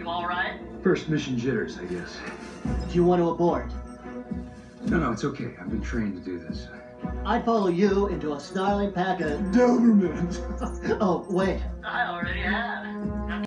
You all right? First mission jitters, I guess. Do you want to abort? No, it's okay. I've been trained to do this. I'd follow you into a snarling pack of Dobermans! Oh, wait. I already have.